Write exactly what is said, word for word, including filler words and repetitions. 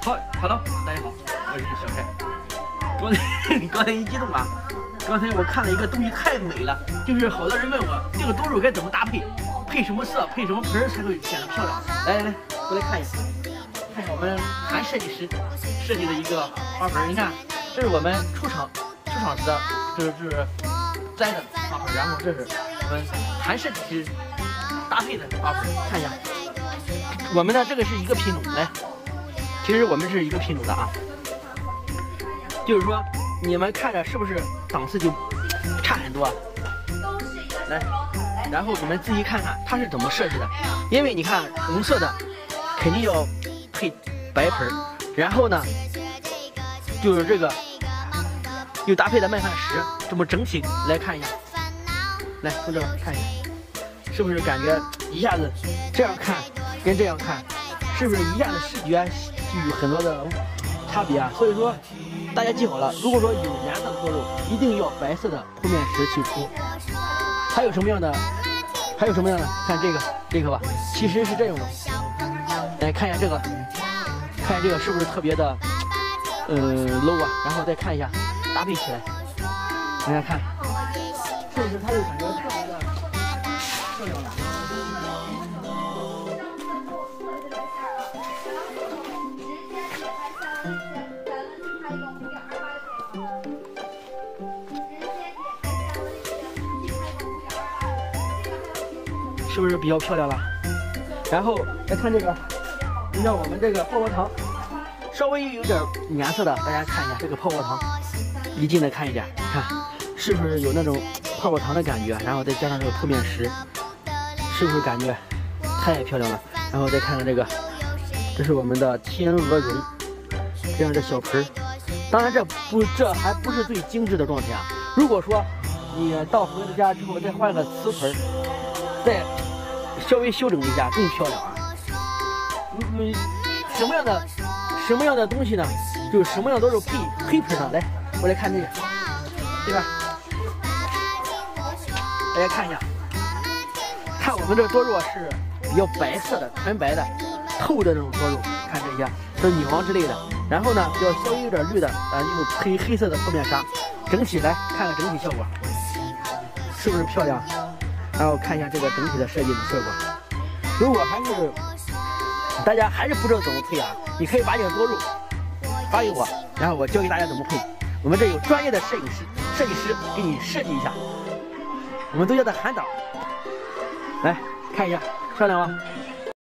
好好了，大家好，我是小蔡。刚才刚才一激动啊，刚才我看了一个东西太美了，就是好多人问我这个多肉该怎么搭配，配什么色，配什么盆才会显得漂亮。来来来，过来看一下，看一下我们韩设计师设计的一个花盆。你看，这是我们出厂出厂时的，这是这是栽的花盆，然后这是我们韩设计师搭配的花盆，看一下。我们的这个是一个品种，来。其实我们是一个品种的啊，就是说你们看着是不是档次就差很多？来，然后你们自己看看它是怎么设计的。因为你看红色的肯定要配白盆，然后呢就是这个又搭配的麦饭石，这么整体来看一下。来，从这看一下，是不是感觉一下子这样看跟这样看，是不是一下子视觉就有很多的差别啊？所以说大家记好了，如果说有颜色的多肉，一定要白色的铺面石去铺。还有什么样的？还有什么样的？看这个这个吧，其实是这种的。来看一下这个，看一下这个是不是特别的呃 low 啊？然后再看一下搭配起来，大家看，是不是它就感觉特别的漂亮了？是不是比较漂亮了？然后再看这个，你像我们这个泡泡糖，稍微有点颜色的，大家看一下这个泡泡糖，离近的看一点，看是不是有那种泡泡糖的感觉？然后再加上这个铺面石，是不是感觉太漂亮了？然后再看看这个，这是我们的天鹅绒，这样的小盆。当然这不这还不是最精致的状态啊。如果说你到回了家之后再换个瓷盆，再稍微修整一下更漂亮啊！嗯，什么样的什么样的东西呢？就是什么样都是配配盆上。来，我来看这个，对吧？大家看一下，看我们这多肉是比较白色的、纯白的、透的那种多肉。看这些，这是女王之类的。然后呢，比较稍微有点绿的，啊，用配黑色的铺面纱。整体来看看整体效果，是不是漂亮？然后看一下这个整体的设计的效果。如果还是大家还是不知道怎么配啊，你可以把你的多肉发给我，然后我教给大家怎么配。我们这有专业的摄影师、设计师给你设计一下，我们都叫它韩导。来看一下，漂亮吗？